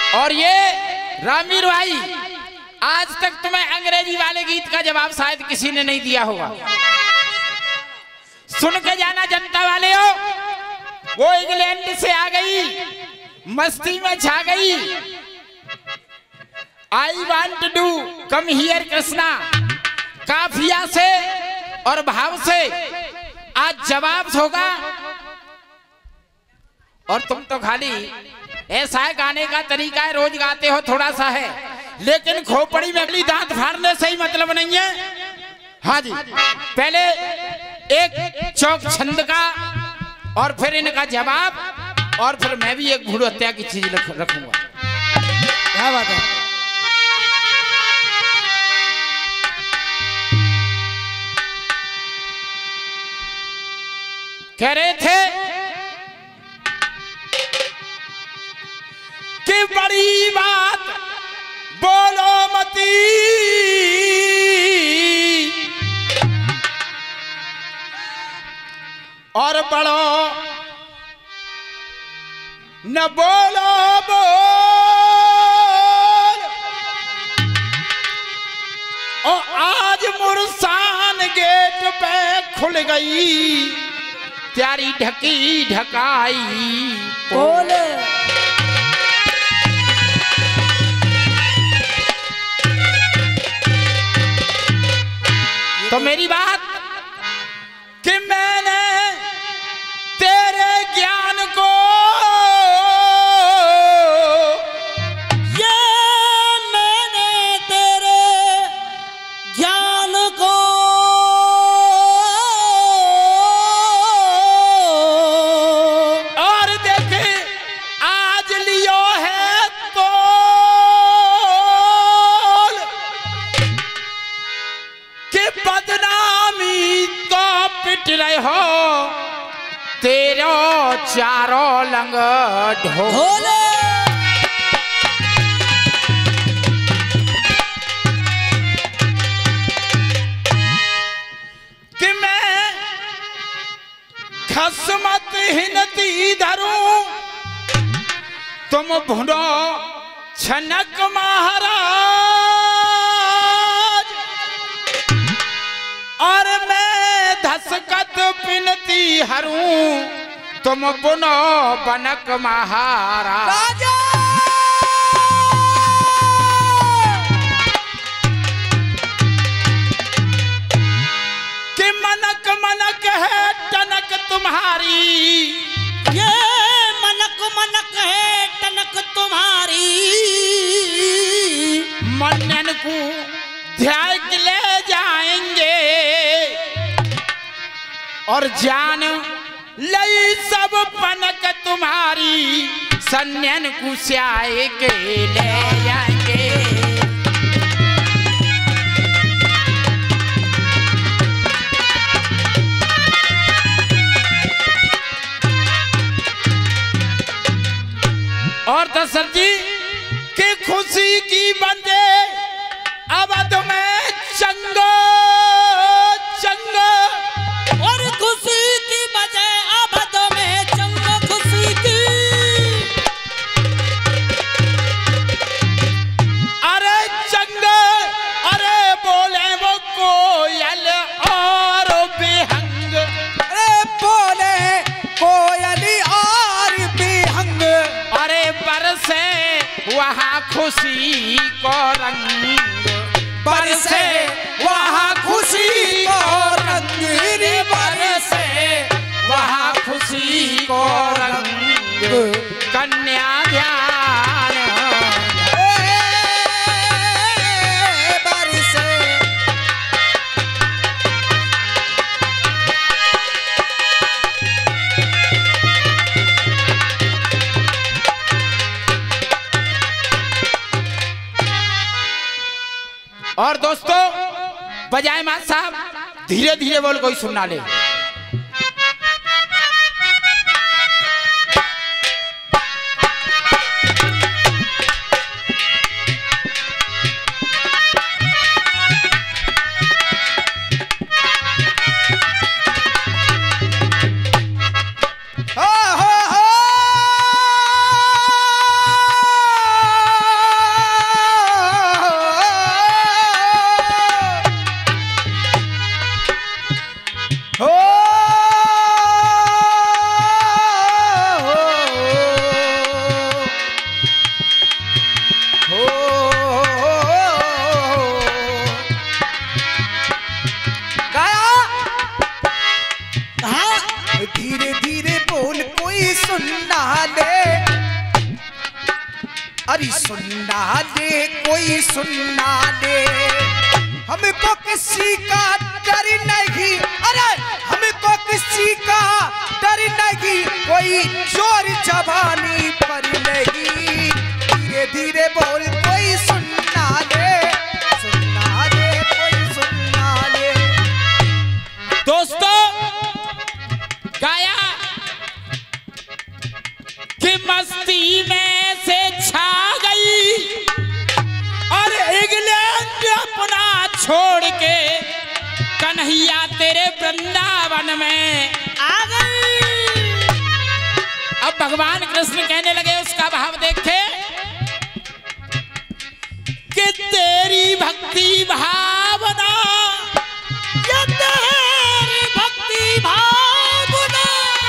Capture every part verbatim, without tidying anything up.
और ये रामीर भाई, आज तक तुम्हें अंग्रेजी वाले गीत का जवाब शायद किसी ने नहीं दिया होगा। सुन के जाना जनता वाले हो, वो इंग्लैंड से आ गई, मस्ती में छा गई। I want to come here Krishna, काफिया से और भाव से आज जवाब होगा। और तुम तो खाली ऐसा है, गाने का तरीका है, रोज गाते हो थोड़ा सा है, लेकिन खोपड़ी में अगली दांत फाड़ने से ही मतलब नहीं है। हाँ जी, पहले एक चौक छंद का और फिर इनका जवाब, और फिर मैं भी एक भूल हत्या की चीज रखूंगा। क्या बात है। कह रहे थे कि बड़ी बात बोलो मती, और बड़ो न बोलो बोल। और आज मुरसान गेट पे खुल गई, त्यारी ढकी ढकाई बोले। तो मेरी बात कि मैंने तेरे ज्ञान को, ये मैंने तेरे ज्ञान को और देखे आज लियो है तो कि बदनामी तो पिट रहे हो, तेरो चारों लंग ढोले। कि मैं खसमत हिनती धरूं, तुम भुनो छनक महाराज, और मैं धसकत पिनती हरूं, तुम पुनो बनक महाराज। कि मनक मनक है टनक तुम्हारी, ये मनक मनक है टनक तुम्हारी, मनन को ध्यान ले जाएंगे, और जान लई सब पनक तुम्हारी, सन्यन कुश्याए के ले जाएंगे। और दशरथ जी की खुशी की बंदे अवध में चंगो चंगो, और खुशी की बजाय अवध में चंगो खुशी की। अरे चंगो, अरे बोले वो कोयल और बेहंग, अरे बोले कोयली और बेहंग, अरे बरसे वहाँ खुशी को रंग, बरसे वहाँ खुशी को रंग, बरसे वहाँ खुशी को रंग। कन्या ध्यान बरसे। और दोस्तों बजाय मान साहब धीरे धीरे बोल, कोई सुनना ले। अरे सुनना दे कोई सुनना दे, हमको किसी का डर नहीं, अरे हमको किसी का डर नहीं, कोई जोर जवानी पर नहीं, धीरे धीरे बोल कोई सुनना दे, सुनना दे कोई सुनना दे। दोस्तों गाया कि मस्ती में से छा गई और इंग्लैंड अपना छोड़ के कन्हैया तेरे वृंदावन में आ गई। अब भगवान कृष्ण कहने लगे, उसका भाव देखे कि तेरी भक्ति भावना, ये तेरी भक्ति भावना,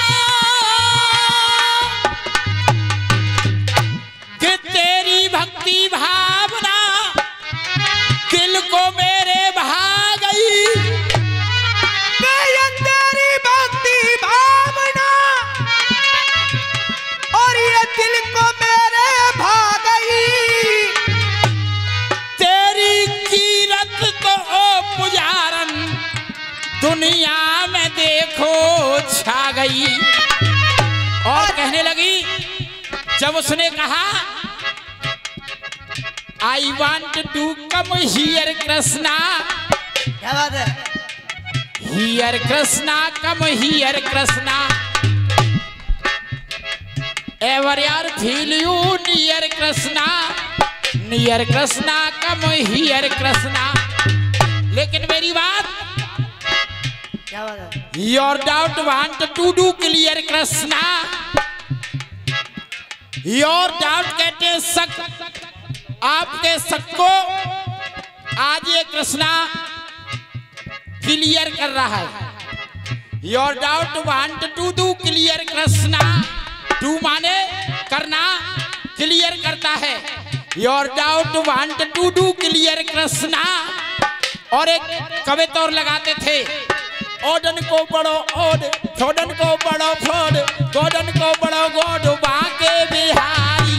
कि तेरी भक्ति भावना दिल को मेरे भा गई, तेरी भक्ति भावना और ये दिल को मेरे भा गई, तेरी कीरत तो ओ पुजारन दुनिया में देखो छा गई। और कहने लगी, जब उसने कहा I want to come here Krishna, क्या बात है, here Krishna come here Krishna, ever your feel you near Krishna, near Krishna come here Krishna. लेकिन मेरी बात, क्या बात है, your doubt want to do clear Krishna, your doubt कहते शक, आपके शक को आज ये कृष्णा क्लियर कर रहा है। Your doubt want to do clear Krishna, do माने करना, क्लियर करता है। Your doubt want to do clear Krishna. और एक कविता और लगाते थे, ओडन को बड़ो ओड, थोडन को बड़ो फोड, गोडन को बड़ो गोड, बाके बिहारी,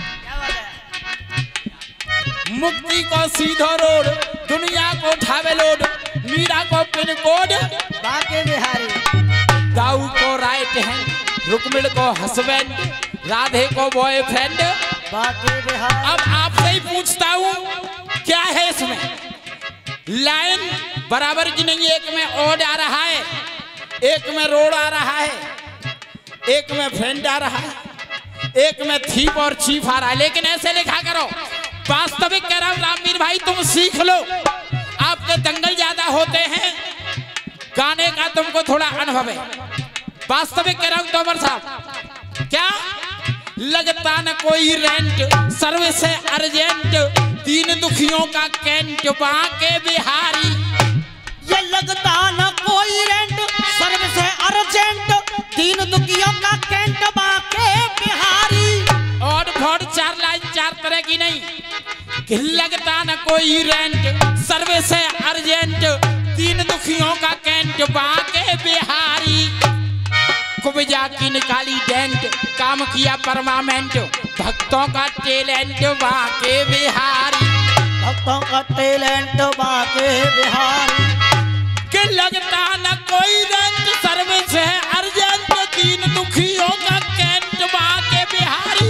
मुक्ति को सीधो रोड, दुनिया को ठावे लोड, मीरा को पिन कोड, बाके बिहारी, दाऊ को राइट हैंड, रुक्मिण को हस्बैंड, राधे को बॉयफ्रेंड, बाके बिहारी। अब आपसे ही पूछता हूँ, क्या है इसमें? लाइन बराबर की नहीं, एक में ओड आ रहा है, एक में रोड आ रहा है, एक में फ्रेंड आ रहा है, एक में थीप और चीफ आ रहा है। लेकिन ऐसे लिखा करो, वास्तविक कह रहा हूं रामवीर भाई, तुम सीख लो, आपके दंगल ज्यादा होते हैं, गाने का तुमको थोड़ा अनुभव है। वास्तविक कह रहा हूं तोमर साहब, क्या लगता न कोई रेंट, सर्विस है अर्जेंट, तीन दुखियों का कैंट, बाके बिहारी, ये लगता न कोई रेंट, सर्विस है अर्जेंट, तीन दुखियों का कैंट, बाके बिहारी। और फोड़ चार लाइन चार तरह की नहीं, कि लगता न कोई रेंट, सर्विस है अर्जेंट, तीन दुखियों का कैंट, बाके बिहारी, कुबजा की निकाली डेंट, काम किया परमानेंट, भक्तों का टैलेंट, बाके बिहारी, भक्तों का टैलेंट, बाके बिहारी, कि लगता न कोई रेंट, सर्विस है अर्जेंट, तीन दुखियों का कैंट, बाके बिहारी,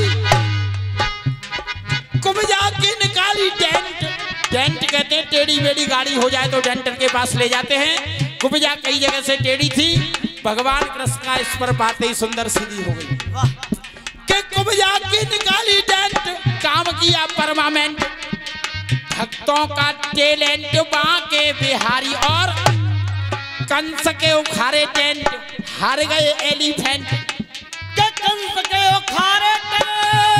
कुबजा की निकाली डेंट, डेंट कहते हैं टेढ़ी बेड़ी गाड़ी हो जाए तो डेंटर के पास ले जाते हैं, कुबजा कई जगह से टेढ़ी थी, भगवान कृष्ण का इस पर बातें सुंदर सीधी हो गई, कि कुबजा की निकाली डेंट, काम किया परमानेंट, भक्तों का टैलेंट, बाके बिहारी, और कंस के उखारे टेंट, हार गए एलिफेंट, के कंस के उखारे टेंट,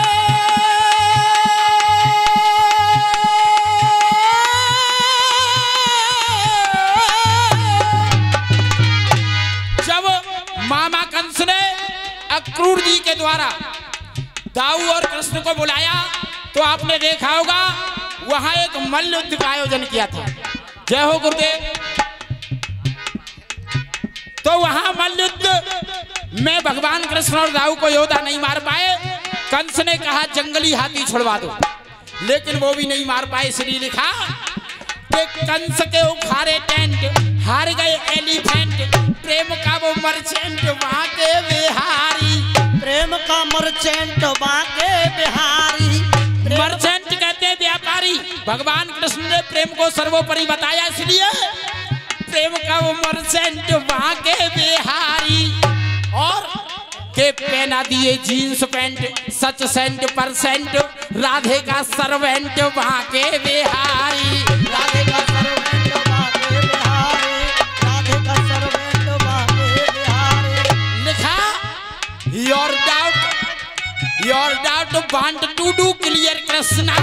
मामा कंस ने अक्रूर जी के द्वारा दाऊ और कृष्ण को बुलाया, तो आपने देखा होगा वहां एक मल्ल युद्ध का आयोजन किया था। जय हो गुरुदेव। तो वहां मल्ल युद्ध में भगवान कृष्ण और दाऊ को योद्धा नहीं मार पाए, कंस ने कहा जंगली हाथी छुड़वा दो, लेकिन वो भी नहीं मार पाए, इसलिए लिखा कि कंस के उखाड़े टेंट, हार गए एलिफेंट, प्रेम का वो मर्चेंट वहां के बिहारी। प्रेम का मर्चेंट वहां के बिहारी। मर्चेंट कहते हैं व्यापारी। भगवान कृष्ण ने प्रेम को सर्वोपरि बताया, इसलिए प्रेम का वो मर्चेंट वहां के बिहारी। और के पहना दिए जीन्स पैंट, सच सेंट परसेंट, राधे का सर्वेंट वहां के बिहारी। राधे का सर्वेंट वहां के बिहारी। राधे का सर्वेंट वहां के बिहारी। लिखा your doubt, your doubt want to do clear Krishna,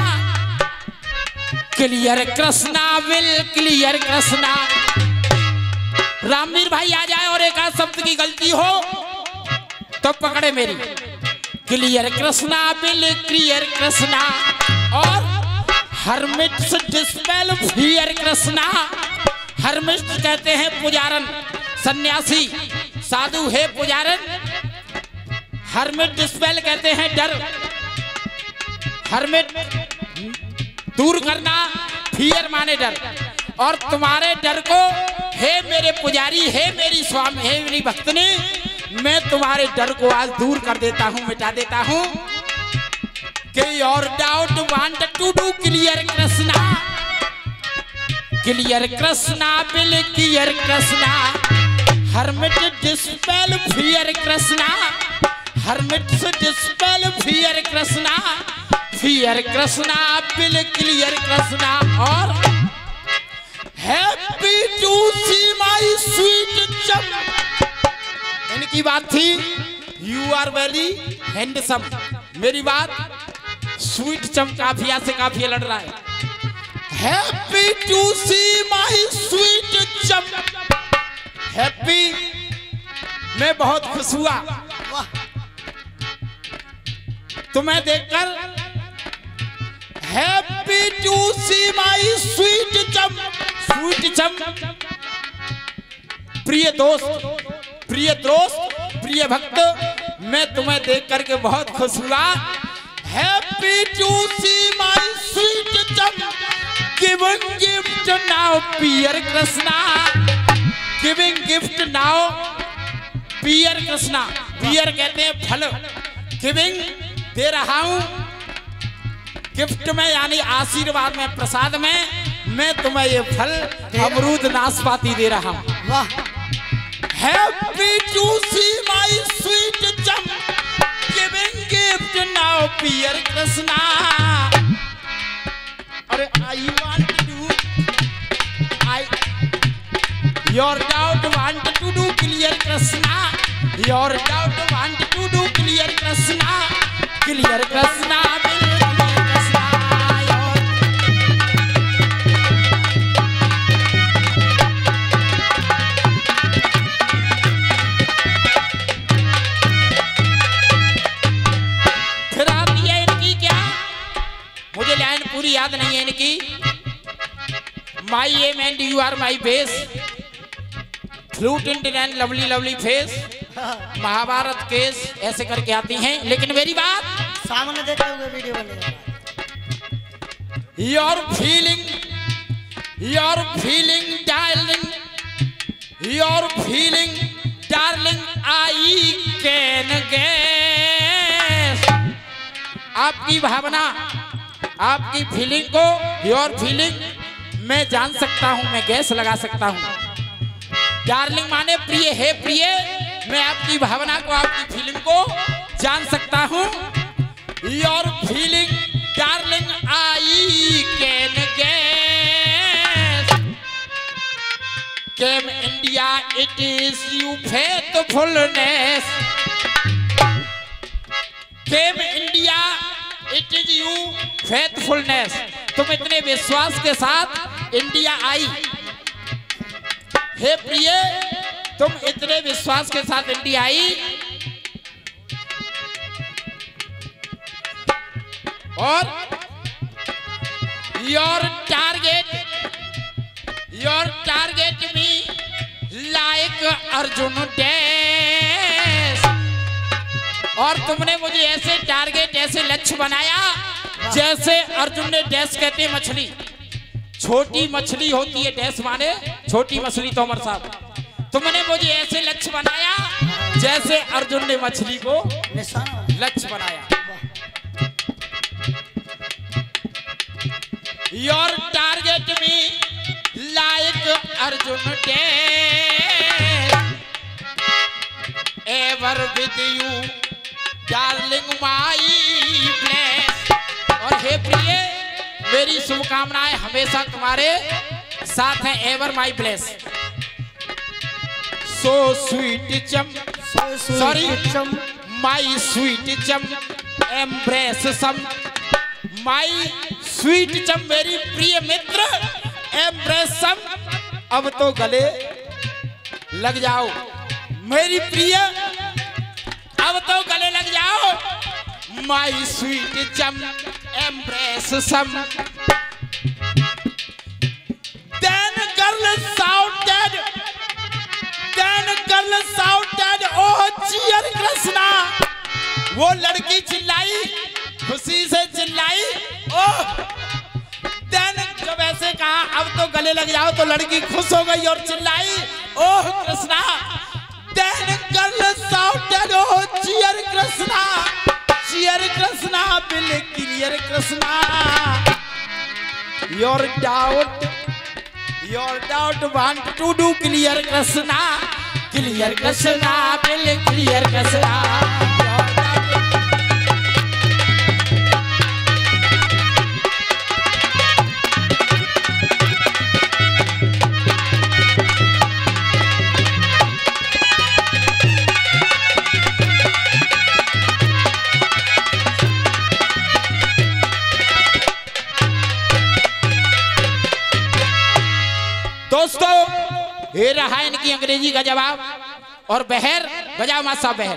clear Krishna will clear Krishna. Ramveer भाई आ जाए और एक आध शब्द की गलती हो तो पकड़े मेरी। Clear Krishna will clear Krishna. और hermits dispel fear Krishna. Hermits कहते हैं पुजारन, सन्यासी, साधु है पुजारन। हरमिट डिस्पेल कहते हैं डर, हरमिट दूर करना, फियर माने डर। और तुम्हारे डर को हे मेरे पुजारी, हे मेरी स्वामी, हे मेरी भक्तनी, मैं तुम्हारे डर को आज दूर कर देता हूं, मिटा देता हूं। कि your doubt want to do clear Krishna, clear Krishna will clear Krishna. Hermit dispel fear Krishna, hermit dispel fear Krishna, fear Krishna will clear Krishna. और happy to see my sweet chum, इनकी बात थी यू आर वेरी हैंडसम, मेरी बात स्वीट चम काफिया से काफिया लड़ रहा है। Happy to see my sweet chum, happy मैं बहुत खुश हुआ तुम्हें देखकर। Happy to see my sweet chum, sweet chum प्रिय दोस्त, प्रिय दोस्त, प्रिय भक्त, मैं तुम्हें देख करके बहुत खुश हुआ। Happy to see my sweet chum, giving gift now pear Krishna, giving gift now pear Krishna. Pear कहते हैं फल, गिविंग दे रहा हूं, गिफ्ट में यानी आशीर्वाद में, प्रसाद में मैं तुम्हें ये फल अमरूद नाशपाती दे रहा हूं। वाह। Happy to see my sweet chum, giving gift now, dear Krishna. अरे I want to do, I your doubt want to do clear Krishna, your doubt want to do clear Krishna, clear Krishna, clear Krishna. पूरी याद नहीं है इनकी। My aim and you are my base, flute in and lovely lovely face, Mahabharat case, ऐसे करके आती हैं। लेकिन मेरी बात सामने देखते हुए वीडियो बनेगा। Your feeling, your feeling darling, your feeling darling I can guess. आपकी भावना, आपकी फीलिंग को, योर फीलिंग मैं जान सकता हूं, मैं गैस लगा सकता हूं। डार्लिंग माने प्रिय, है प्रिय, मैं आपकी भावना को, आपकी फीलिंग को जान सकता हूं। Your feeling darling I can guess, came India it is you faithfulness, came India it is you faithfulness. तुम इतने विश्वास के साथ इंडिया आई, हे प्रिय, तुम इतने विश्वास के साथ इंडिया आई। और your target, your target me like Arjun dash, और तुमने मुझे ऐसे टारगेट ऐसे लक्ष्य बनाया जैसे अर्जुन ने डैश कहते मछली, छोटी मछली होती है डैश माने छोटी मछली। तोमर साहब तुमने मुझे ऐसे लक्ष्य बनाया जैसे अर्जुन ने मछली को लक्ष्य बनाया। Your target me like Arjun did, ever with you, darling my place। और हे प्रिय, मेरी शुभकामनाएं हमेशा तुम्हारे साथ हैं, ever my bless. So sweet chum, sorry my sweet chum, embrace some my sweet chum, मेरी प्रिय मित्र एम्ब्रेस सम। अब तो गले लग जाओ मेरी प्रिय, अब तो गले लग जाओ my sweet chum, embrace some. Then girl shouted, then girl shouted, oh cheer Krishna. वो लड़की चिल्लाई, खुशी से चिल्लाई, ओह। Then जब ऐसे कहा अब तो गले लग जाओ तो लड़की खुश हो गई और चिल्लाई, ओह Krishna. Then girl shouted, oh cheer Krishna, cheer Krishna, will clear Krishna. Your doubt, your doubt want to do clear Krishna, clear Krishna, will clear Krishna. दोस्तों ये रहा इनकी अंग्रेजी का जवाब। और बहर बजाओ मां साहब बहर।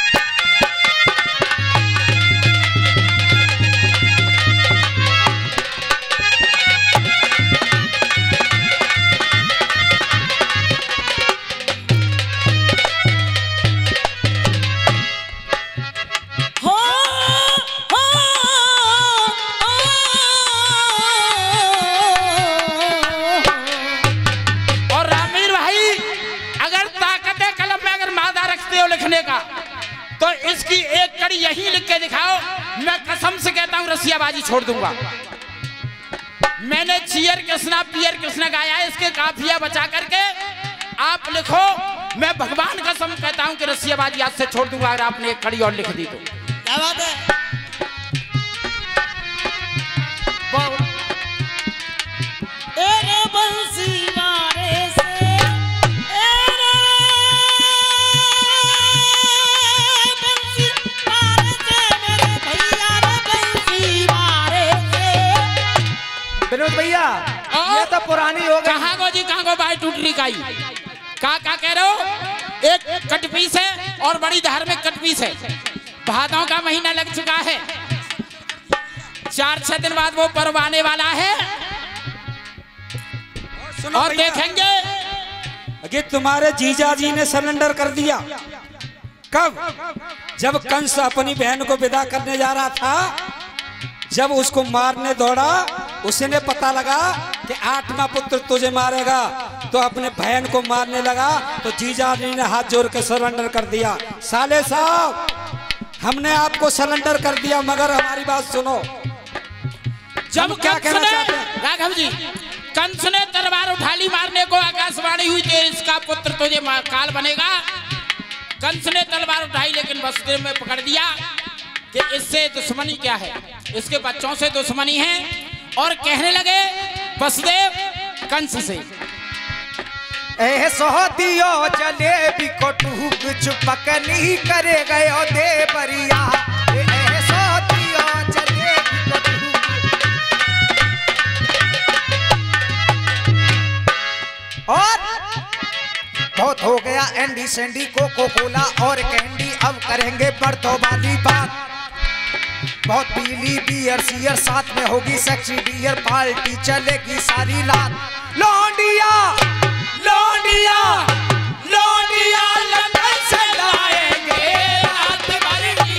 का तो इसकी एक कड़ी यही लिख के दिखाओ, मैं कसम से कहता हूं रसियाबाजी छोड़ दूंगा। मैंने चियर कृष्णा पियर कृष्णा गाया है, इसके काफिया बचा करके आप लिखो। मैं भगवान कसम कहता हूं कि रसियाबाजी आज से छोड़ दूंगा अगर आपने एक कड़ी और लिख दी तो। क्या बात है? एरे बंसी मारे से भैया ये तो पुरानी हो गई। कहाँ को जी कहाँ को बाई टूट रही काई का का कह रहे हो? एक कटपीस है और बड़ी धार्मिक कटपीस है। भादों का महीना लग चुका है, चार छह दिन बाद वो पर्व आने वाला है और देखेंगे कि तुम्हारे जीजा जी ने सरेंडर कर दिया। कब? जब कंस अपनी बहन को विदा करने जा रहा था, जब उसको मारने दौड़ा, उसने पता लगा कि आठवां पुत्र तुझे मारेगा, तो अपने बहन को मारने लगा, तो जीजा जी ने हाथ जोड़ के सरेंडर कर दिया। साले साहब हमने आपको सरेंडर कर दिया, मगर हमारी बात सुनो। जब क्या कहना चाहते हैं राघव जी? कंस ने तलवार उठा ली, मारने को आकाशवाणी हुई कि इसका पुत्र तुझे काल बनेगा। कंस ने तलवार उठाई लेकिन वसुदेव में पकड़ दिया कि इससे दुश्मनी क्या है, इसके बच्चों से दुश्मनी है। और कहने लगे वसुदेव कंस से, ए सोहतियो जलेबी को टूक चुपक नहीं करे गयो दे बरिया। ए सोहतियो जलेबी को टूक। और बहुत हो गया एंडी सेंडी कोको कोला और कैंडी, अब करेंगे बर्तों वाली बात। बहुत पीली बियर सियर, साथ में होगी सेक्सी डियर, पार्टी चलेगी सारी रात। लौंडिया लौंडिया लौंडिया लंदन से लाएंगे रात भर की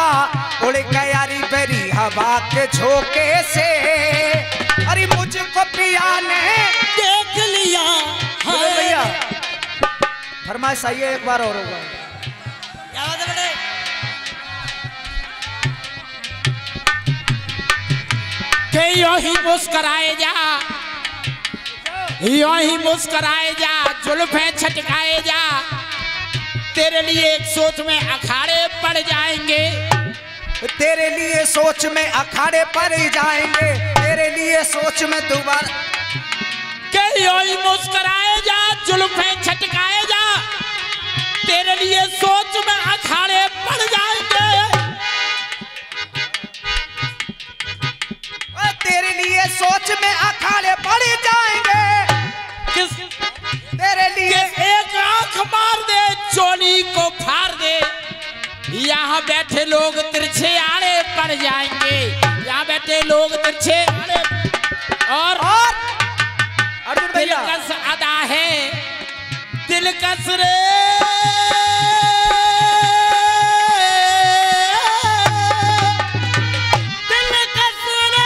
उड़ गया री बेरी हवा के झोंके से, अरे मुझको पिया ने देख लिया। बोलो भैया फरमाइश आई है, एक बार और होगा। क्या बात है बेटे? के यूं ही मुस्कुराए जा, यूं ही मुस्कुराए जा, जुल्फें छटकाए जा, तेरे लिए एक सोच में अखाड़े पड़ जाएंगे, तेरे लिए सोच में अखाड़े पड़ जाएंगे, तेरे लिए सोच में दोबारा। के यूं ही मुस्कुराए जा, जुल्फें छटकाए जा, तेरे लिए सोच में अखाड़े पड़ जाएंगे, तेरे लिए सोच में अखाड़े पड़ जाएंगे, किस तेरे लिए एक आंख मार दे, चोली को फाड़ दे, यहाँ बैठे लोग तिरछे आड़े पड़ जाएंगे, यहाँ बैठे लोग तिरछे आड़े। और और अर्जुन भैया दिलकश अदा है, दिलकश रे दिलकश रे,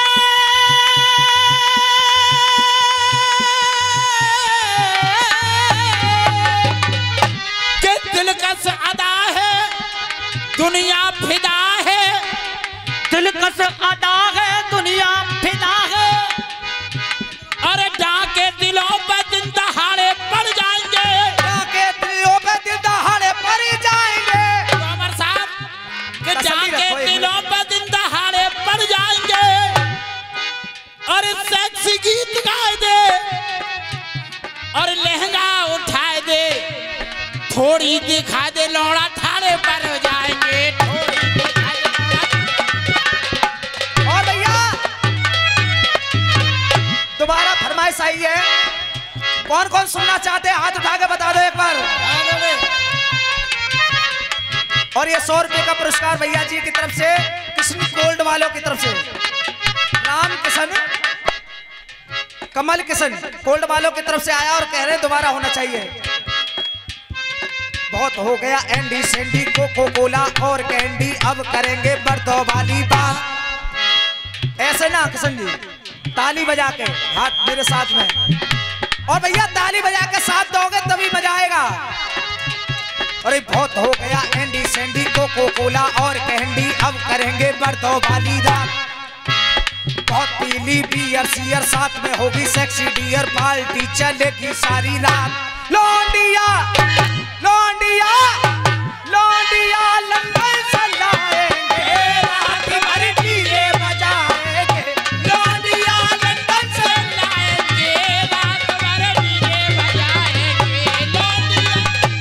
के दिलकश अदा है, दुनिया फिदा है, दिलकश अदा है, दुनिया फिदा है, अरे डाके दिलों पर दिन दहाड़े पड़ जाएंगे, जाके दिलों पे दिल दहाड़े पड़ जाएंगे। तो अमर साहब के जाके दिलों पर दिन दहाड़े पड़ जाएंगे, और सेक्सी गीत गाए दे, और लहंगा उठाए दे, थोड़ी दिखा दे लौड़ा ठाड़े पर हो जाएंगे, थोड़ी दिखा दे लौड़ा। और भैया दोबारा फरमाइश आई है, कौन कौन सुनना चाहते हैं हाथ उठा के बता दो एक बार। और ये सौ रुपए का पुरस्कार भैया जी की तरफ से, किशन गोल्ड वालों की तरफ से, राम किशन कमल किशन गोल्ड वालों की तरफ से आया, और कह रहे दोबारा होना चाहिए। बहुत हो गया एंडी सेंडी कोको कोला और कैंडी, अब करेंगे बर्दो वाली बात। ऐसे ना किशन जी, ताली बजा के हाथ मेरे साथ में, और भैया ताली बजा के साथ दोगे तभी मजा आएगा। अरे बहुत हो गया एंडी सेंडी कोको कोला और कैंडी, अब करेंगे बर्दो वाली रात। बहुत पीली बियर सियर, साथ में होगी सेक्सी डियर, पार्टी चलेगी सारी रात। लौंडिया लौंडिया लौंडिया लंदन से लाएंगे, रात भर डीजे बजाएंगे, लौंडिया लंदन से लाएंगे, रात भर डीजे बजाएंगे, लौंडिया।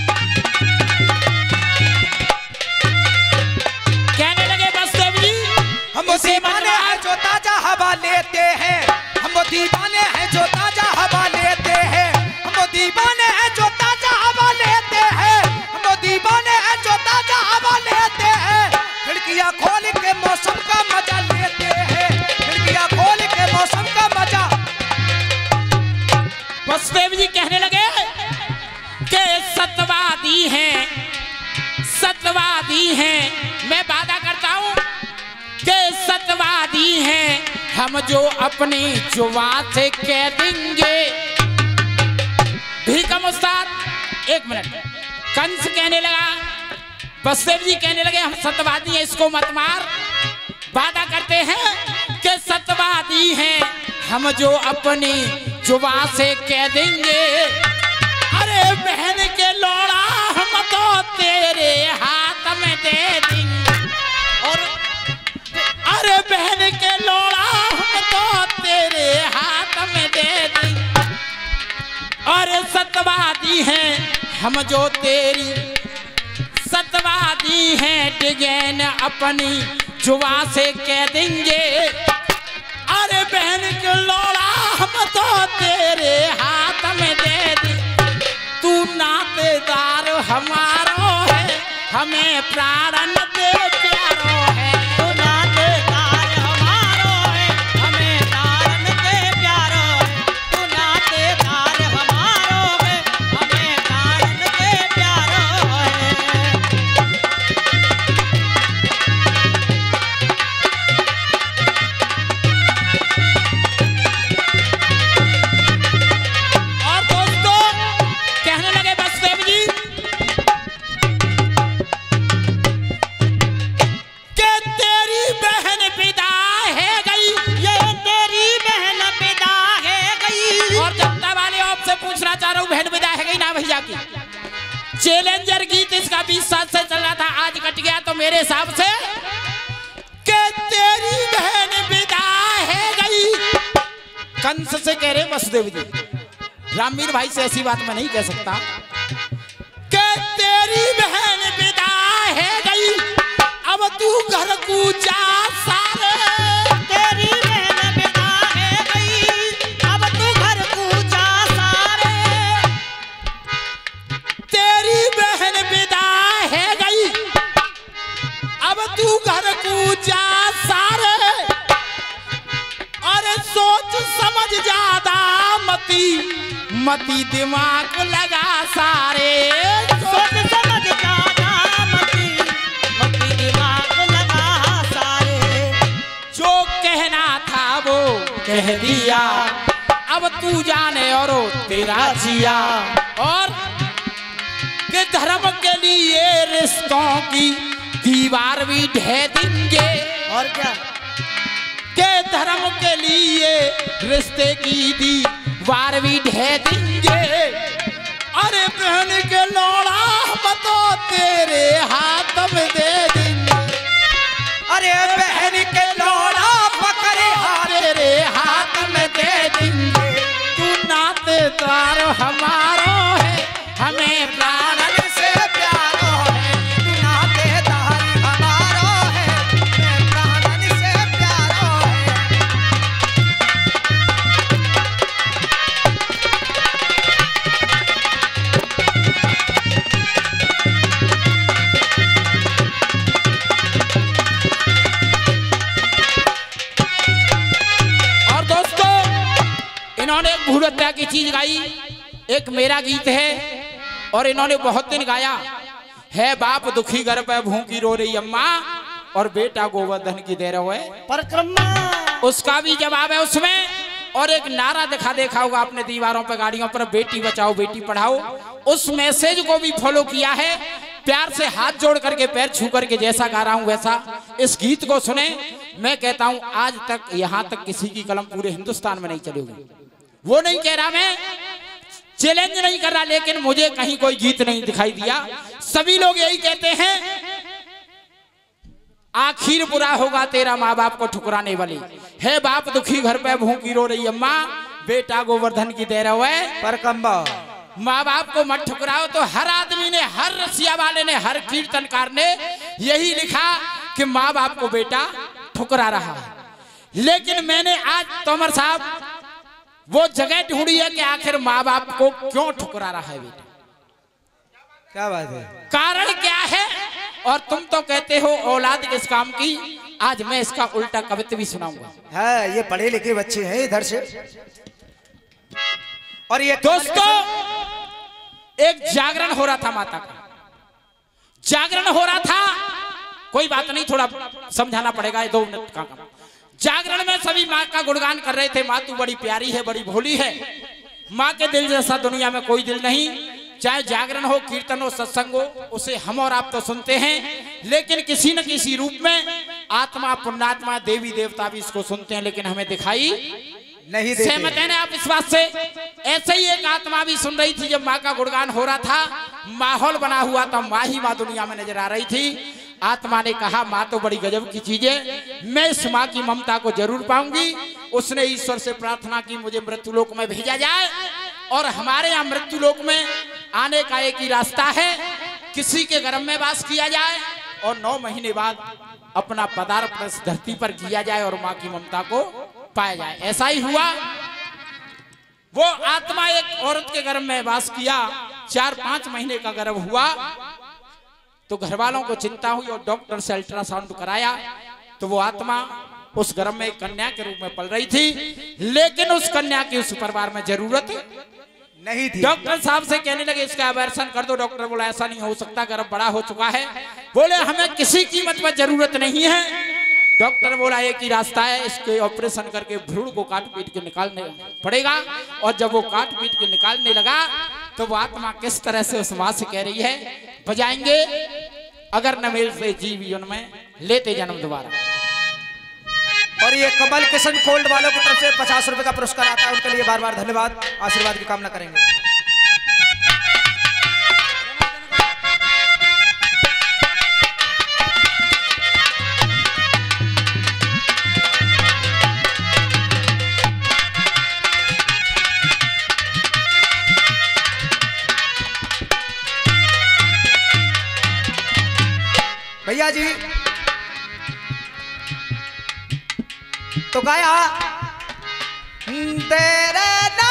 कहने लगे बसदेव जी, हम वो दीवाने हैं जो ताजा हवा लेते हैं, हम वो दीवाने हैं जो ताजा हवा लेते हैं, हम वो दीवाने हैं जो ताजा हवा लेते हैं, हम वो दीवाने हैं जो ताजा हवा लेते हैं, खिड़कियां खोल के मौसम का मजा लेते हैं, खिड़कियां खोल के मौसम का मजा। बसदेव जी कहने लगे कि सत्यवादी हैं, सत्यवादी हैं, मैं वादा करता हूं कि सत्यवादी हैं हम, जो अपनी जुबान से कह देंगे। भीकम उस्ताद एक मिनट, कंस कहने लगा, बसदेव जी कहने लगे हम सत्यवादी हैं, इसको मत मार। वादा करते हैं कि सत्यवादी हैं हम, जो अपनी जुबान से कह देंगे। अरे बहन के लौड़ा हम तो तेरे हाथ में दे देंगे, और अरे बहन के लौड़ा हम तो तेरे हाथ में दे देंगे। और सत्यवादी हैं हम, जो तेरी सत्यवादी हैं, डिगैन अपनी जुबान से कह देंगे। अरे बहन के लौड़ा हम तो तेरे हाथ में दे दे, तू नातेदार हमारो है, हमें प्राण दे प्यारो है, तू नातेदार हमारो है, हमें प्राण दे प्यारो है, तू नातेदार हमारो है, हमें प्राण दे प्यारो है। चैलेंजर गीत इसका बीस साल से चल रहा था, आज कट गया तो मेरे हिसाब से कि तेरी बहन विदा है गई। कंस से कह रहे वसुदेव जी, रामवीर भाई से ऐसी बात मैं नहीं कह सकता कि तेरी बहन विदा है गई, अब तू घर को जा सारे। तेरी बहन विदा है गई, अब तू घर को जा सारे। तेरी बहन विदा है गई, अब तू घर को जा सारे। अरे सोच समझ ज्यादा मती मती दिमाग लगा सारे। सोच समझ ज्यादा मती मती दिमाग लगा सारे। जो कहना था वो कह दिया, अब तू जाने और तेरा जिया। और कि धर्म के लिए रिश्तों की दीवार भी ढह देंगे। और क्या के धर्म के लिए रिश्ते की दीवार भी ढह देंगे। अरे बहन के लौड़ा बतो तेरे हाथ में दे देंगे। अरे बहन के लौड़ा पकड़े हाथ तेरे हाथ में दे देंगे। तू नातेदार हमारो है, हमें प्राणन से प्यारो है, तू नातेदार हमारो है, मैं प्राणन से प्यारो है। और दोस्तों इन्होंने एक भूल हत्या की चीज गाई, एक मेरा गीत है और इन्होंने बहुत दिन गाया है। बाप दुखी घर पे भूखी रो रही अम्मा, और बेटा गोवर्धन की दे रहे है परिक्रमा। उसका भी जवाब है उसमें। और एक नारा दिखा देखा होगा आपने दीवारों पर गाड़ियों पर, बेटी बचाओ बेटी पढ़ाओ। उस मैसेज को भी फॉलो किया है। प्यार से हाथ जोड़ करके पैर छू करके जैसा गा रहा हूं वैसा इस गीत को सुने। मैं कहता हूं आज तक यहां तक किसी की कलम पूरे हिंदुस्तान में नहीं चलेगी। वो नहीं कह रहा, मैं चैलेंज नहीं कर रहा, लेकिन मुझे कहीं कोई गीत नहीं दिखाई दिया। सभी लोग यही कहते हैं आखिर बुरा होगा तेरा माँ बाप को ठुकराने वाली है। बाप दुखी घर पे भूखी रो रही अम्मा, बेटा गोवर्धन की दे रहा है परकम्बा। माँ बाप को मत ठुकराओ। तो हर आदमी ने, हर रसिया वाले ने, हर कीर्तनकार ने यही लिखा कि माँ बाप को बेटा ठुकरा रहा है। लेकिन मैंने आज तोमर साहब वो जगह ढूंढी है कि आखिर माँ बाप को क्यों ठुकरा रहा है बेटा, क्या बात है, कारण क्या है। और तुम तो कहते हो औलाद किस काम की, आज मैं इसका उल्टा कविता भी सुनाऊंगा। है ये पढ़े लिखे बच्चे हैं इधर से। और ये दोस्तों एक जागरण हो रहा था माता का, जागरण हो रहा था, कोई बात नहीं थोड़ा समझाना पड़ेगा, दो मिनट का काम। जागरण में सभी माँ का गुणगान कर रहे थे, माँ तू बड़ी प्यारी है, बड़ी भोली है, माँ के दिल जैसा दुनिया में कोई दिल नहीं। चाहे जागरण हो, कीर्तन हो, सत्संग हो, उसे हम और आप तो सुनते हैं, लेकिन किसी न किसी रूप में आत्मा, पुण्यात्मा, देवी देवता भी इसको सुनते हैं, लेकिन हमें दिखाई नहीं देते। सहमत है ना आप इस बात से। ऐसे ही एक आत्मा भी सुन रही थी जब माँ का गुणगान हो रहा था, माहौल बना हुआ था, माँ ही माँ दुनिया में नजर आ रही थी। आत्मा ने कहा माँ तो बड़ी गजब की चीज है, मैं इस माँ की ममता को जरूर पाऊंगी। उसने ईश्वर से प्रार्थना की मुझे मृत्युलोक में भेजा जाए, और हमारे यहाँ मृत्युलोक में आने का एक ही रास्ता है, किसी के गर्भ में वास किया जाए और नौ महीने बाद अपना पदार्पण इस धरती पर किया जाए और माँ की ममता को पाया जाए। ऐसा ही हुआ। वो आत्मा एक औरत के गर्भ में वास किया, चार पांच महीने का गर्भ हुआ, तो घर वालों को चिंता हुई और डॉक्टर से अल्ट्रासाउंड कराया, तो वो आत्मा उस गर्भ में एक कन्या के रूप में पल रही थी, लेकिन उस कन्या की उस परिवार में जरूरत नहीं थी। डॉक्टर साहब से कहने लगे इसका ऑपरेशन कर दो। डॉक्टर बोला ऐसा नहीं हो सकता, गर्भ बड़ा हो चुका है। बोले हमें किसी कीमत पर जरूरत नहीं है। डॉक्टर बोला एक ही रास्ता है, इसके ऑपरेशन करके भ्रूण को काट पीट के निकालने पड़ेगा। और जब वो काट पीट के निकालने लगा तो वो आत्मा किस तरह से उस माँ से कह रही है, बजाएंगे अगर न मेरे से जीव जन्म में लेते जन्म दोबारा। और ये कमल किशन कोल्ड वालों की तरफ से पचास रुपए का पुरस्कार आता है, उनके लिए बार बार धन्यवाद, आशीर्वाद की कामना करेंगे। भैया जी तो गाया तेरे ना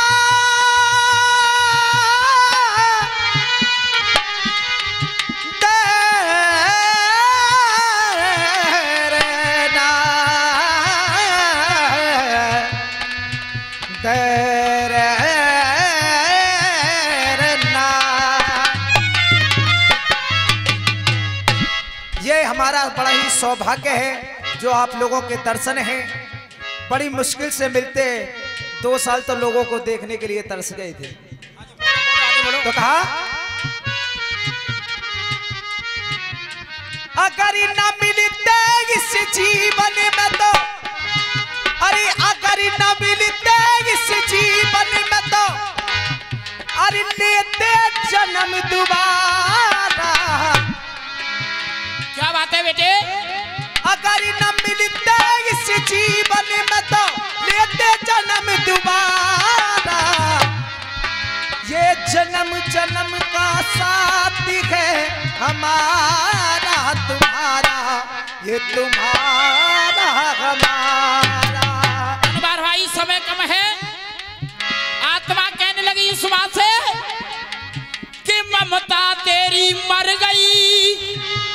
हमारा बड़ा ही सौभाग्य है जो आप लोगों के दर्शन हैं। बड़ी मुश्किल से मिलते, दो साल तो लोगों को देखने के लिए तरस गए थे। तो कहा अगर न मिलते इस जीवन में तो, अरे अगर न मिलते इस जीवन में तो, अरे लेते जन्म दोबारा। क्या बात है बेटे? अगर न मिलते इस जीवन में तो लेते जन्म दोबारा। ये जन्म जन्म का साथी है हमारा तुम्हारा, ये तुम्हारा हमारा। अनवर भाई समय कम है। आत्मा कहने लगी इस बात से कि ममता तेरी मर गई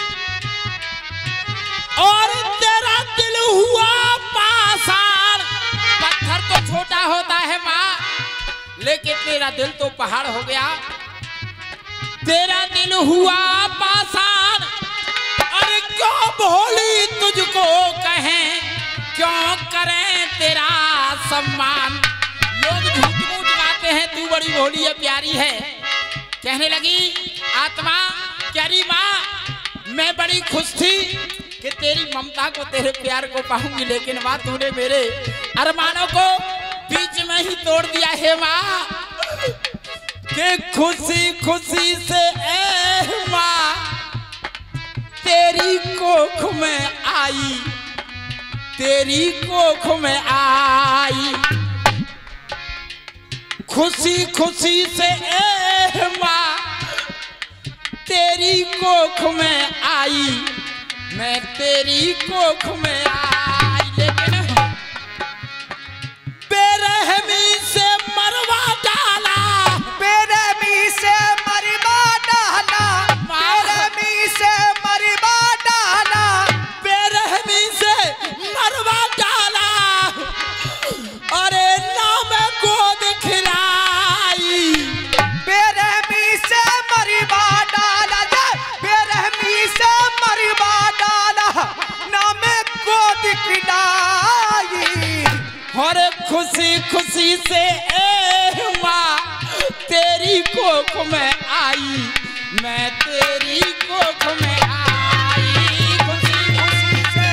और तेरा दिल हुआ पाषाण। पत्थर तो छोटा होता है माँ, लेकिन तेरा दिल तो पहाड़ हो गया। तेरा दिल हुआ पाषाण, अरे क्यों भोली तुझको कहें, क्यों करें तेरा सम्मान। लोग झूठ मूठ गाते हैं तू बड़ी भोली है प्यारी है। कहने लगी आत्मा, कह रही माँ मैं बड़ी खुश थी कि तेरी ममता को तेरे प्यार को पाऊंगी, लेकिन माँ तूने मेरे अरमानों को बीच में ही तोड़ दिया है माँ। कि खुशी खुशी से ए माँ तेरी कोख में आई, तेरी कोख में आई। खुशी खुशी से ए माँ तेरी कोख में आई, मैं तेरी कोख में आई। लेकिन बेरहमी से मरवा डाला, बेरहमी से मरवा डाला, बेरहमी से मरवा डाला, बेरहमी से मरवा डाला। अरे नाम गोद खिलाई, बेरहमी से मरवा डाला, बेरहमी से मरवा डाला, नाम गोद खिलाई। और खुशी खुशी से ए माँ तेरी कोख में आई, मैं तेरी कोख में आई। खुशी खुशी से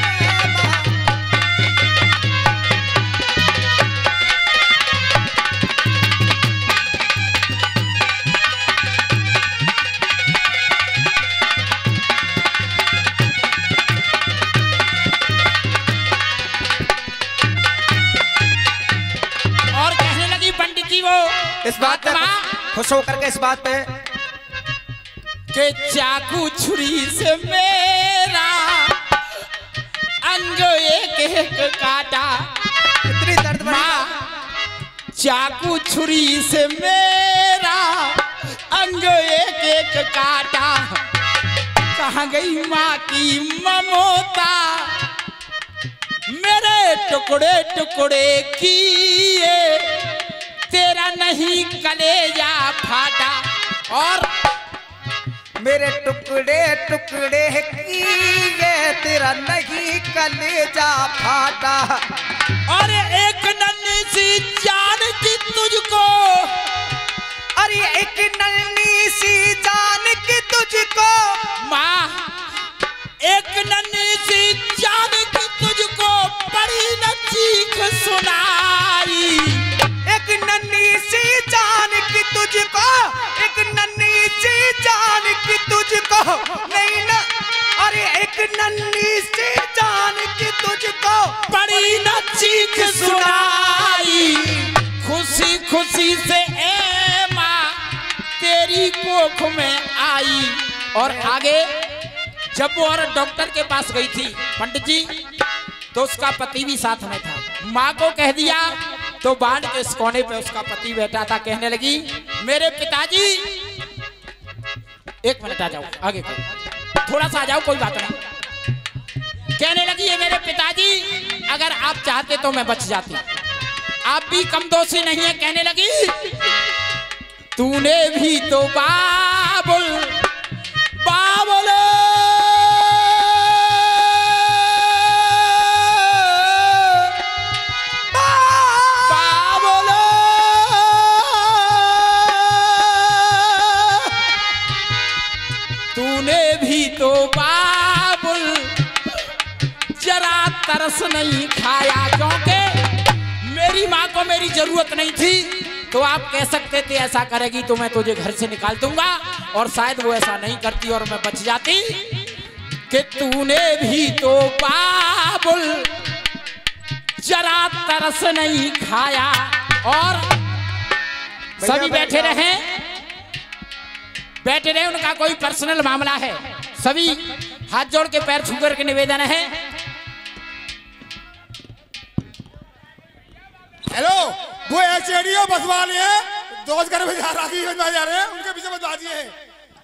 और कहने लगी पंडित जी वो इस बात पे खुश होकर के इस बात पे के चाकू छुरी से मेरा अंग एक एक काटा। इतनी दर्द भरी माँ चाकू छुरी से मेरा अंग एक एक काटा। कहाँ गई माँ की ममता, मेरे टुकड़े टुकड़े किए, तेरा नहीं कलेजा फाटा। और मेरे टुकड़े टुकड़े किए, तेरा नहीं कलेजा फाटा। और एक नन्ही सी जान की तुझको, अरे एक नन्ही सी जान की तुझको, माँ एक नन्ही सी जान की तुझको बड़ी न चीख सुनाई। एक नन्ही सी जान की तुझको, एक नन्ही सी जान की तुझको, नहीं ना, अरे एक नन्ही सी जान की तुझको बड़ी न चीख सुनाई। खुशी खुशी से ए माँ तेरी कोख में आई। और आगे जब वो औरत डॉक्टर के पास गई थी पंडित जी, तो उसका पति भी साथ में था। माँ को कह दिया तो बाढ़ के इस कोने पे उसका पति बैठा था। कहने लगी मेरे पिताजी, एक मिनट आ जाओ आगे को, थोड़ा सा आ जाओ, कोई बात नहीं। कहने लगी ये मेरे पिताजी, अगर आप चाहते तो मैं बच जाती, आप भी कम दोषी नहीं है। कहने लगी तूने भी तो बाबुल बाबुल बाबुल तूने भी तो बाबुल जरा तरस नहीं खाया, क्योंकि मेरी माँ को मेरी जरूरत नहीं थी, तो आप कह सकते थे ऐसा करेगी तो मैं तुझे घर से निकाल दूंगा, और शायद वो ऐसा नहीं करती और मैं बच जाती। कि तूने भी तो बाबुल जरा तरस नहीं खाया। और सभी बैठे रहे बैठे रहे उनका कोई पर्सनल मामला है, सभी हाथ जोड़ के पैर छू करके निवेदन है। हेलो, वो एचएडीओ बस वाले हैं, दोस्त घर में जा राखी बजवा जा रहे हैं, उनके पीछे बजवा दिए हैं।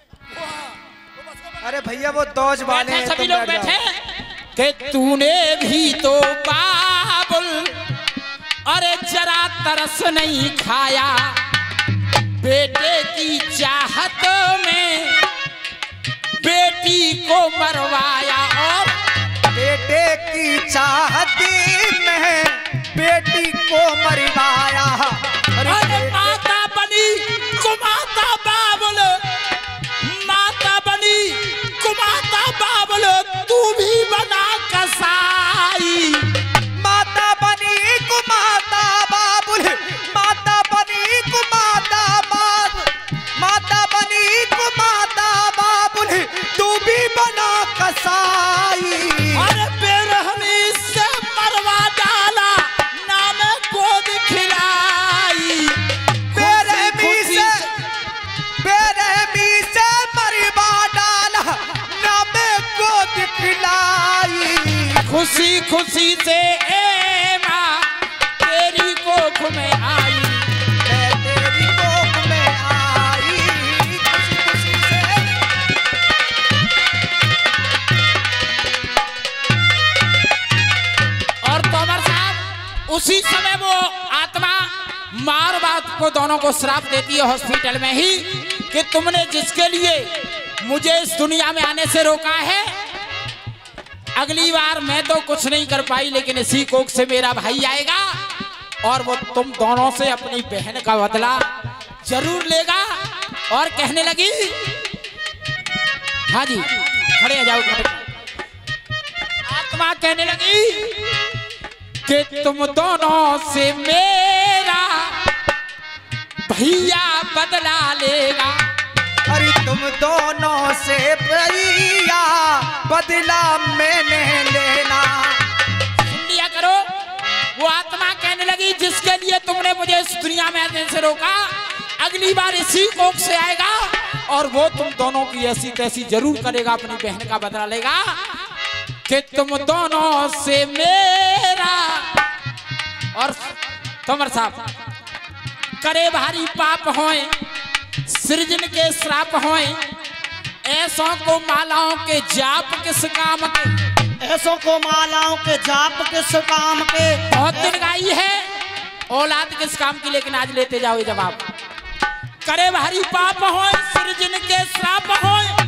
अरे भैया वो दौज वाले हैं, सभी तुम लोग बैठ जाओ। बैठे कि तूने भी तो बाबुल अरे जरा तरस नहीं खाया, बेटे की चाहत में बेटी को मरवाया, और बेटे की चाहती में बेटी को मरवाया। अरे माता बनी कुमाता बाबुल, माता बनी कुमाता बाबुल, तू भी बना कसाई। माता बनी कुमाता बाबुल, माता बनी कुमाता बाबुल, माता बनी कुमाता बाबुल, तू भी बना कसाई। अरे बेरहमी से मरवा डाला, नाम गोद खिलाई। बेरहमी से बेरहमी से मरवा डाला, नाम गोद खिलाई। खुशी खुशी से ए माँ तेरी कोख में आई, मैं तेरी कोख में आई, खुशी खुशी से। और तोमर साहब उसी समय वो आत्मा मार बात को दोनों को श्राप देती है हॉस्पिटल में ही, कि तुमने जिसके लिए मुझे इस दुनिया में आने से रोका है, अगली बार मैं तो कुछ नहीं कर पाई, लेकिन इसी कोख से मेरा भाई आएगा और वो तुम दोनों से अपनी बहन का बदला जरूर लेगा। और कहने लगी, हाँ जी खड़े आ जाओ, खड़े। आत्मा कहने लगी कि तुम दोनों से मेरा भैया बदला लेगा। अरे तुम दोनों से भैया बदला मैंने लेना। सुन लिया करो, वो आत्मा कहने लगी जिसके लिए तुमने मुझे इस दुनिया में आने से रोका, अगली बार इसी कोख से आएगा और वो तुम दोनों की ऐसी तैसी जरूर करेगा, अपनी बहन का बदला लेगा। कि तुम दोनों से मेरा, और तोमर साहब करे भारी पाप होए, सृजन के श्राप होए, ऐसों को मालाओं के जाप किस काम के, ऐसों को मालाओं के जाप किस काम के। बहुत दिन गाई है औलाद किस काम की, लेकिन आज लेते जाओ ये जवाब। करे भारी पाप होए, सृजन के श्राप होए,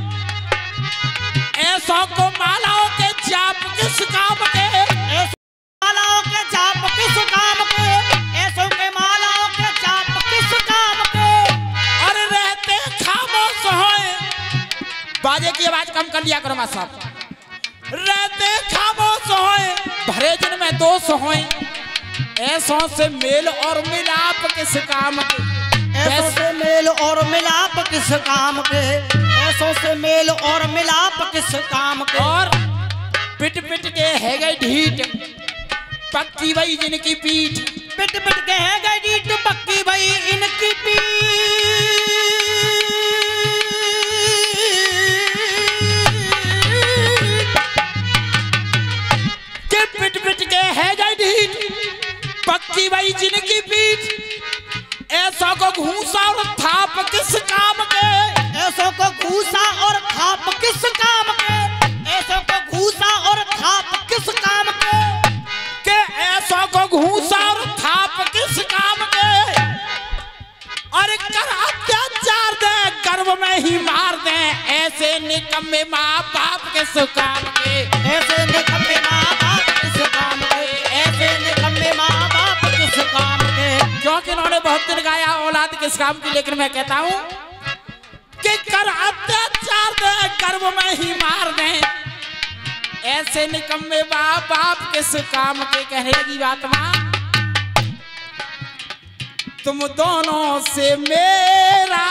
ऐसों को मालाओं के जाप किस काम के, मालाओं के जाप किस काम के, ऐसों के मालाओं के जाप किस काम के। और रहते खामोश होए, बाजे की आवाज कम कर लिया करो मां साहब। रहते खामोश होए, भरे दिन में दोष होए, ऐसों से मेल और मिलाप किस काम के, ऐसों से मेल और मिलाप किस काम के, ऐसों से मेल और मिलाप किस काम के। और पिट पिट के है गई ढीठ, पक्की वही जिनकी पीठ, पिट पिट के है गई ढीठ, पक्की भई इनकी पीठ। को घूसा और थाप किस काम के, ऐसों को घूसा और थाप किस काम के, ऐसों को घूसा और थाप किस काम के, के ऐसों को घूसा और थाप किस काम के, और कर अत्याचार दे गर्भ में ही मार दे, ऐसे निकम्मे माँ बाप किस काम के, ऐसे निकम्मे माँ बाप किस काम के, ऐसे निकम्मे माँ बाप किस काम के। क्योंकि इन्होंने बहुत दिन गाया औलाद किस काम की, लेकिन मैं कहता हूँ कि कर अत्याचार दे गर्भ में ही मार दे, ऐसे निकम्मे माँ बाप किस काम के। कहने लगी बात माँ, तुम दोनों से मेरा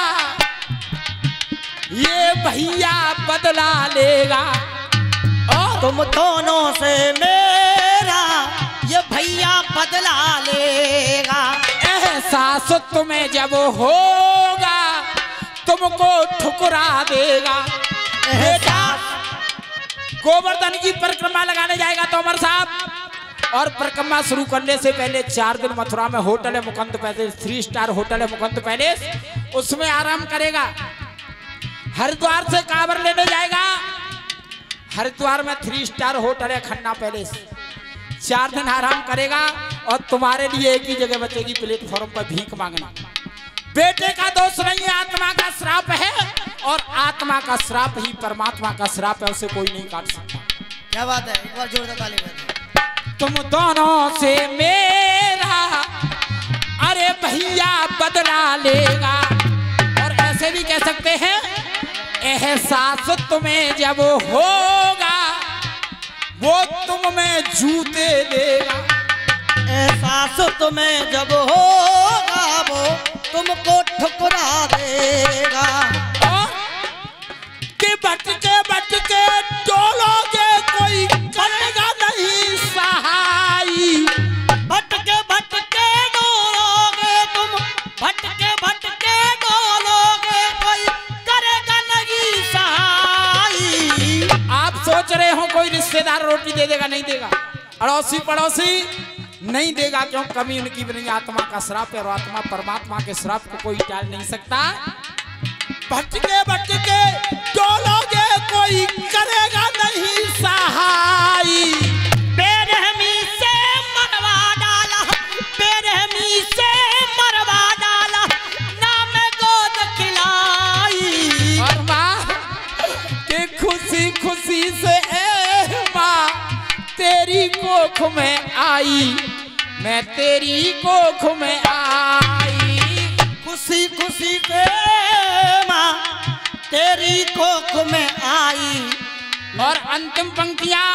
ये भैया बदला लेगा, और तुम दोनों से मेरा ये भैया बदला लेगा। एहसास तुम्हें जब होगा तुमको ठुकरा देगा। बेटा गोवर्धन की परिक्रमा लगाने जाएगा तोमर साहब, और परिक्रमा शुरू करने से पहले चार दिन मथुरा में होटल है Mukund palace, three star hotel है मुकुंद पैलेस, उसमें आराम करेगा। हरिद्वार से कांवर लेने जाएगा, हरिद्वार में थ्री स्टार होटल है खन्ना पैलेस, चार दिन आराम करेगा, और तुम्हारे लिए एक ही जगह बचेगी प्लेटफॉर्म पर भीख मांगना। बेटे का दोष नहीं है, आत्मा का श्राप है, और आत्मा का श्राप ही परमात्मा का श्राप है, उसे कोई नहीं काट सकता। क्या बात है, एक बार जोरदार ताली बजाओ। तुम दोनों से मेरा अरे भैया बदला लेगा, और ऐसे भी कह सकते हैं एहसास तुम्हें जब होगा वो तुम में जूते देगा। एहसास तुम्हें जब होगा वो तुमको ठुकरा देगा। और कि भटके भटके डोलोगे कोई करेगा नहीं सहाई, भटके भटके डोलोगे तुम, भटके भटके डोलोगे कोई करेगा नहीं सहाई। आप सोच रहे हो कोई रिश्तेदार रोटी दे देगा, नहीं देगा, अड़ोसी पड़ोसी नहीं देगा, क्यों? कमी उनकी भी नहीं, आत्मा का श्राप है, और आत्मा परमात्मा के श्राप को कोई टाल नहीं सकता। भटके भटके डोलोगे कोई करेगा नहीं सहाई। बेरहमी से मरवा डाला, बेरहमी से मरवा डाला, नाम गोद खिलाई। और माँ के खुशी खुशी से ए माँ तेरी कोख में आई, मैं तेरी कोख में आई, खुशी खुशी से माँ तेरी कोख में आई। और अंतिम पंक्तियां,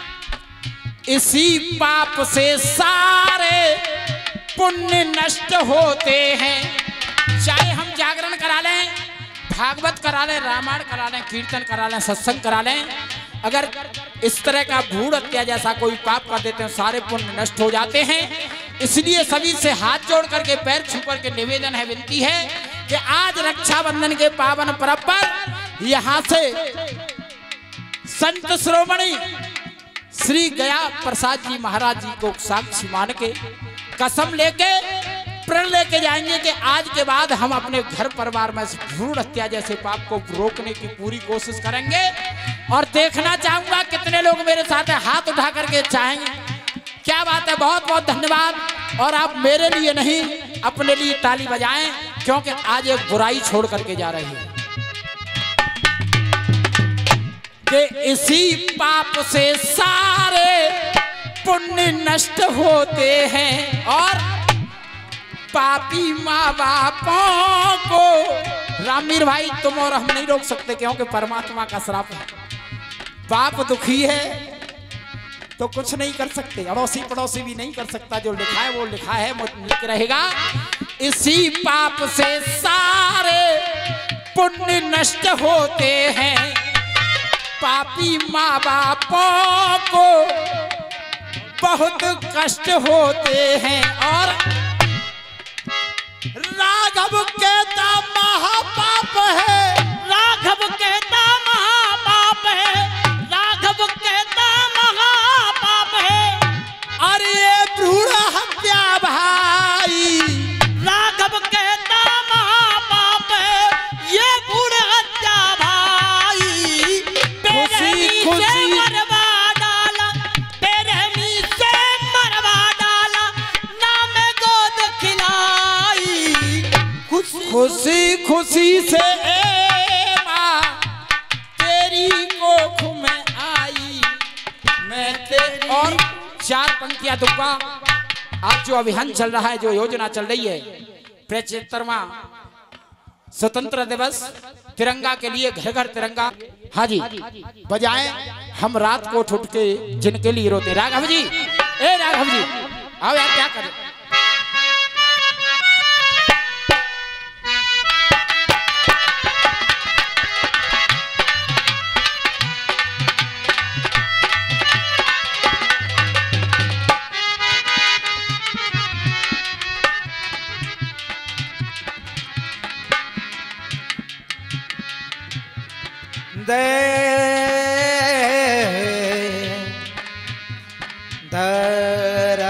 इसी पाप से सारे पुण्य नष्ट होते हैं। चाहे हम जागरण करा लें, भागवत करा लें, रामायण करा लें, कीर्तन करा लें, सत्संग करा लें, अगर इस तरह का भूड़ हत्या जैसा कोई पाप कर देते हैं सारे पुण्य नष्ट हो जाते हैं। इसलिए सभी से हाथ जोड़ करके पैर छू करके निवेदन है, विनती है कि आज रक्षाबंधन के पावन पर्व पर यहाँ से संत श्रोमणी श्री गया प्रसाद जी महाराज जी को साक्षी मान के कसम लेके प्रण लेके जाएंगे कि आज के बाद हम अपने घर परिवार में भ्रूण हत्या जैसे पाप को रोकने की पूरी कोशिश करेंगे। और देखना चाहूंगा कितने लोग मेरे साथ हाथ उठा करके चाहेंगे। क्या बात है, बहुत बहुत धन्यवाद। और आप मेरे लिए नहीं अपने लिए ताली बजाएं, क्योंकि आज एक बुराई छोड़ करके जा रही है कि इसी पाप से सारे पुण्य नष्ट होते हैं। और पापी माँ बापों को रामवीर भाई तुम और हम नहीं रोक सकते, क्योंकि परमात्मा का श्राप है। बाप दुखी है तो कुछ नहीं कर सकते, अड़ोसी पड़ोसी भी नहीं कर सकता। जो लिखा है वो लिखा है, लिख रहेगा। इसी पाप से सारे पुण्य नष्ट होते हैं, पापी माँ बापों को बहुत कष्ट होते हैं। और राघव कहता महापाप है, राघव कहता महापाप है, राघव कहता महापाप है। और ये भ्रूण हत्या भाई, राघव कहता खुशी खुशी से ए माँ तेरी कोख में आई मैं ते। और चार पंक्तियां दुब्बा। आज जो अभियान चल रहा है, जो योजना चल रही है, पचहत्तरवां स्वतंत्र दिवस, तिरंगा के लिए घर घर तिरंगा। हाँ जी, बजाएं हम रात को उठ के जिनके लिए रोते। राघव जी, ए राघव जी आओ यार, क्या करें। दे दरा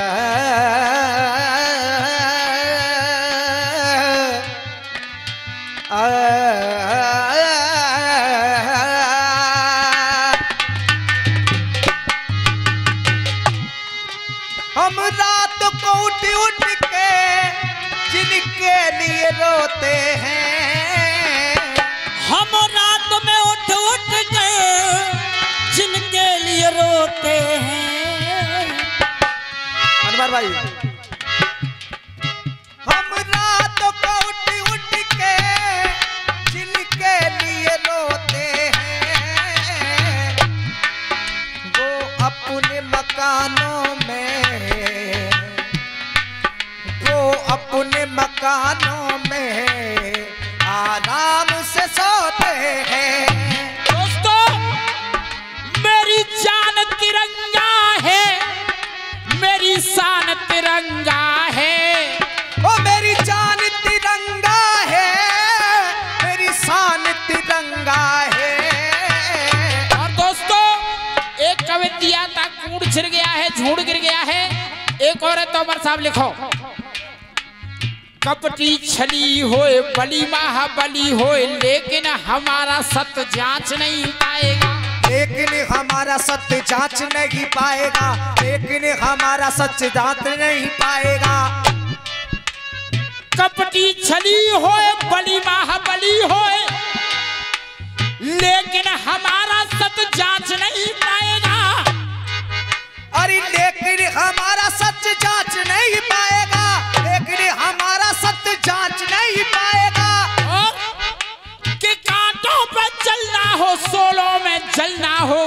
हम रात को उठ उठ के जिनके लिए रोते हैं, हम रात में उठ उठ के जिनके लिए रोते हैं। अनवर भाई, हम रात को उठ उठ के जिनके लिए रोते हैं, वो अपने मकानों में, वो अपने मकानों में आराम से सोते हैं। दोस्तों, मेरी जान तिरंगा है, मेरी शान तिरंगा है। ओ मेरी जान तिरंगा है, मेरी शान तिरंगा है। और दोस्तों, एक कविता था, कूड़ छिड़ गया है, झूठ गिर गया है। एक और है, तोमर साहब लिखो। कपटी छली होए बली महाबली होए, लेकिन हमारा सत्य जांच नहीं पाएगा, लेकिन हमारा सत्य जांच नहीं पाएगा, लेकिन हमारा सत्य जांच नहीं पाएगा। कपटी छली होए बली महाबली होए, लेकिन हमारा सत्य जांच नहीं पाएगा। अरे लेकिन हमारा सत्य जांच नहीं पाएगा, लेकिन हमारा सत्य जांच नहीं पाएगा। और कि कांटों पर चलना हो, सोलों में जलना हो,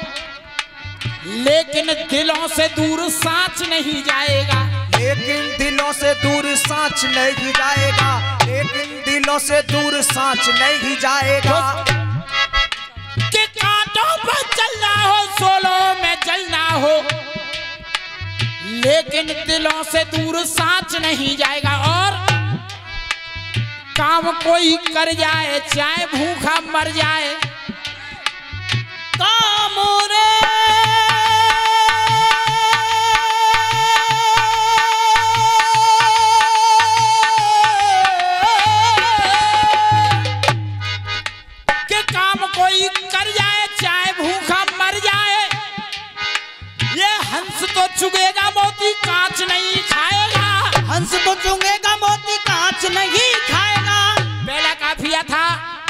लेकिन दिलों से दूर सांच नहीं जाएगा, लेकिन दिलों से दूर सांच नहीं जाएगा, लेकिन दिलों से दूर सांच नहीं जाएगा। कि कांटों पर चलना हो, सोलों में जलना हो, लेकिन दिलों से दूर सांच नहीं जाएगा। और काम कोई कर जाए, चाहे भूखा मर जाए, काम रे कि काम कोई कर जाए, चाहे भूखा मर जाए, ये हंस तो चुगेगा मोती कांच नहीं खाएगा। हंस तो चुंगेगा मोती कांच नहीं खाएगा। पहला काफिया था,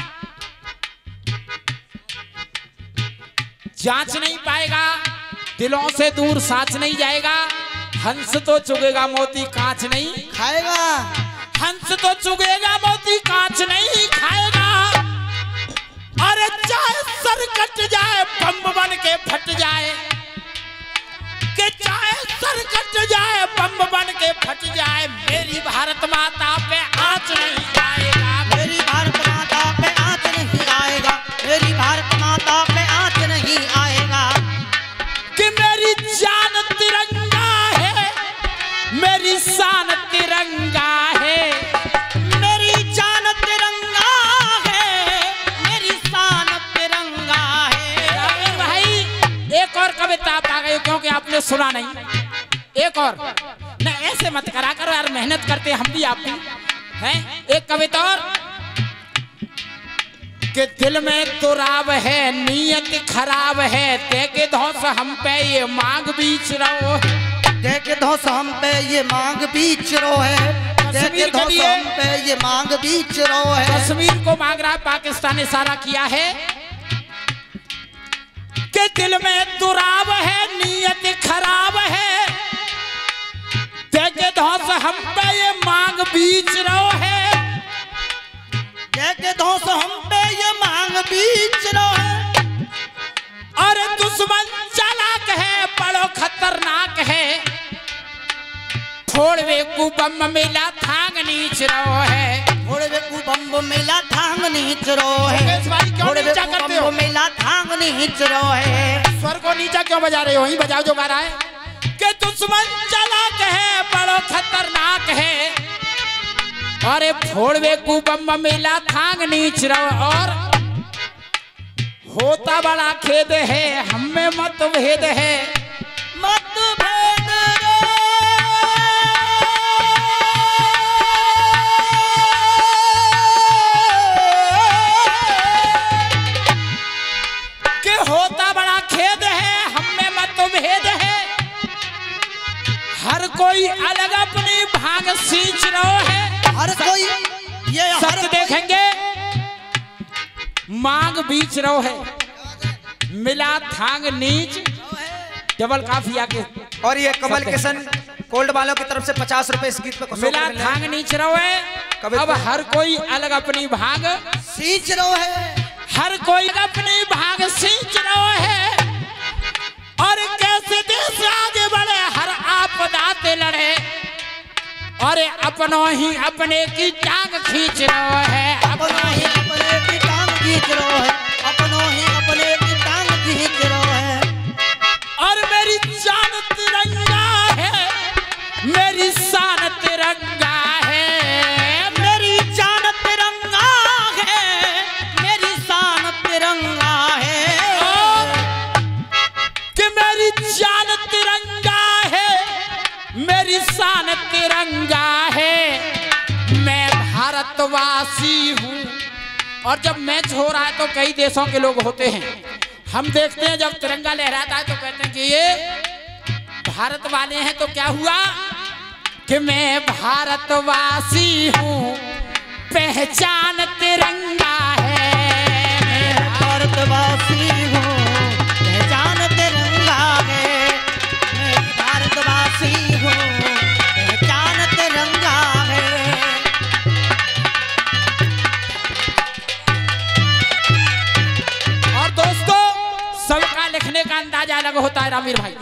जांच नहीं पाएगा, दिलों से दूर सांच नहीं जाएगा, हंस तो चुगेगा मोती कांच नहीं खाएगा। हंस तो चुगेगा मोती कांच नहीं खाएगा। अरे चाहे सर कट जाए, बम बन के फट जाए, कि चाहे सर कट जाए, बम बन के फट जाए, मेरी भारत माता पे आंच नहीं आएगा। मेरी भारत माता पे आंच नहीं आएगा, मेरी भारत माता पे आंच नहीं आएगा। कि मेरी जान तिरंगा है, मेरी शान तिरंगा है, मेरी जान तिरंगा है, मेरी शान तिरंगा है। अरे भाई, एक और कविता आप आ गए, क्योंकि आपने सुना नहीं। एक और न, ऐसे मत करा करो यार, मेहनत करते हम भी आप भी हैं। एक कविता और, कि दिल में तो राव है, नीयत खराब है, देखे धौस हम पे ये मांग बीच रहो, देख धोस हम पे ये मांग बीच रो है, कश्मीर के लिए हम पे ये मांग बीच रो है। कश्मीर को मांग रहा है, पाकिस्तान ने इशारा किया है कि दिल में दुराव है, नीयत खराब है, देखे धौस हम पे ये मांग बीच रो है, देखे धौस हम पे ये मांग बीच रो है। और दुश्मन चालाक है, बड़ो खतरनाक है, फोड़वे को बम मिला थांग नीच रो है, फोड़वे को बम मिला थांग नीच रो है, योगेश भाई क्यों फोड़वे नीचा को करते हो? बम मिला थांग नीच रो है। स्वर को नीचा क्यों बजा रहे हो? ही बजाओ जो गा रहा है कि दुश्मन चालाक है, बड़ो खतरनाक है, अरे फोड़वे को बम मिला थांग नीच रो, और होता बड़ा खेद है, हमें मतभेद है, मतभेद रे कि होता बड़ा खेद है, हमें मतभेद है, हर कोई अलग अपनी भाग सींच रहा है, हर कोई ये हर सच देखेंगे मांग बीच रो है, मिला थांग नीच, डबल काफिया के। और ये कमल किशन कोल्ड वालों की तरफ से पचास रुपए इस गीत पे मिला थांग नीच रो है, कभी अब तो- हर कोई अलग अपनी भाग, सींच रो है। हर कोई अपनी भाग सींच रो है, और कैसे देश आगे बढ़े, हर आपदा से लड़े, और अपनों ही अपने की टांग खींच रो है, अपनों ही अपने की टांग खींच रो है, अपनों ही अपने की टांग खींच रो है। और मेरी जान तिरंगा है, मेरी शान तिरंगा है, मेरी जान तिरंगा है, मेरी शान तिरंगा है। और कि मेरी जान तिरंगा है, मेरी शान तिरंगा है, मैं भारतवासी हूँ। और जब मैच हो रहा है तो कई देशों के लोग होते हैं, हम देखते हैं जब तिरंगा लहराता है तो कहते हैं कि ये भारत वाले हैं, तो क्या हुआ कि मैं भारतवासी हूँ, पहचान तिरंगा है, मैं भारतवासी हूँ, पहचान तिरंगा है। मैं भारतवासी हूँ, पहचान तिरंगा है। और दोस्तों सबका लिखने का अंदाजा अलग होता है रामीर भाई,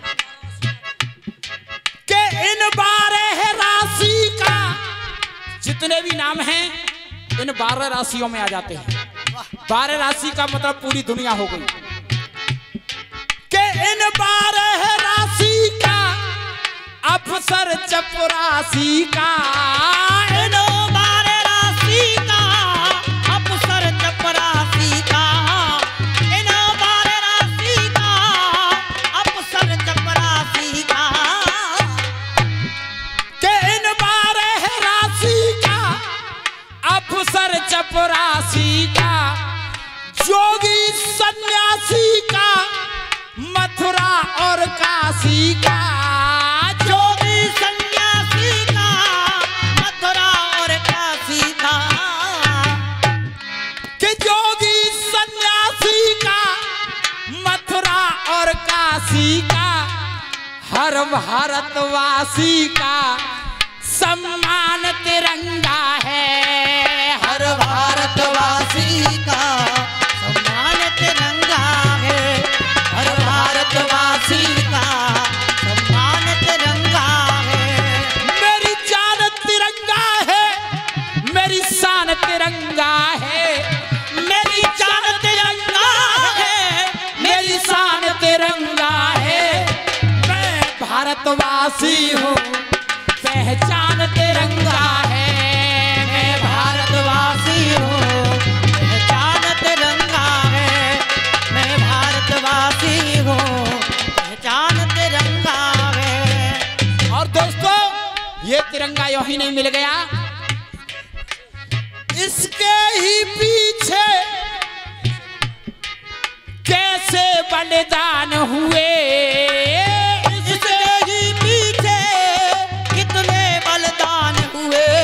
के इन बारह राशि का जितने भी नाम हैं इन बारह राशियों में आ जाते हैं। बारह राशि का मतलब पूरी दुनिया हो गई, के इन बारह राशि का अफसर चपरासी का, इन बारह राशि का अफसर चपरासी का, इन बारह राशि का अफसर चपरासी का, के इन बारह राशि का अफसर चपरासी का, जोगी सन्यासी का, मथुरा और काशी का, जोगी सन्यासी का, मथुरा और काशी का, कि जोगी सन्यासी का, मथुरा और काशी का, हर भारतवासी का सम्मान तिरंगा है, हर भारतवासी का सम्मान तिरंगा है। हर भारतवासी का सम्मान तिरंगा है। मेरी जान तिरंगा है, मेरी शान तिरंगा है, मेरी जान तिरंगा है, मेरी शान तिरंगा है, मैं भारतवासी हूँ, पहचान तिरंगा है, मैं भारतवासी हूँ, पहचान तिरंगा है। मैं भारतवासी हूँ, पहचान तिरंगा है। और दोस्तों ये तिरंगा यूं ही नहीं मिल गया, इसके ही पीछे कैसे बलिदान हुए, इसके ही पीछे कितने बलिदान हुए,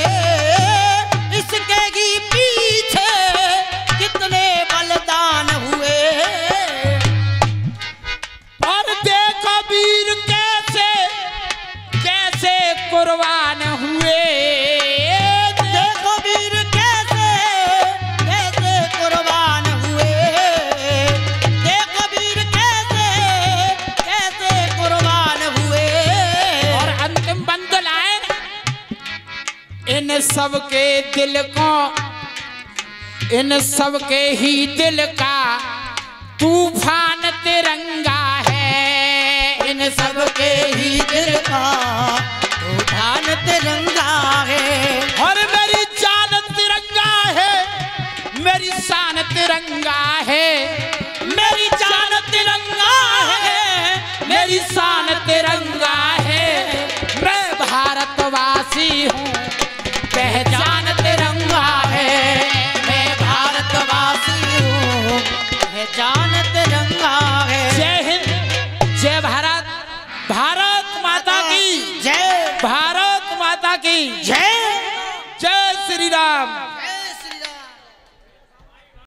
सबके दिल को, इन सबके ही दिल का तूफान तिरंगा है। इन सबके ही दिल का तूफान तिरंगा है। और मेरी जान तिरंगा है, मेरी शान तिरंगा है, मेरी जान तिरंगा है, मेरी शान तिरंगा है। मैं भारतवासी हूँ, पहचान तिरंगा है। मैं भारतवासी हूँ, पहचान तिरंगा है। जय हिंद, जय भारत, भारत माता की जय, भारत माता की जय, जय श्री राम।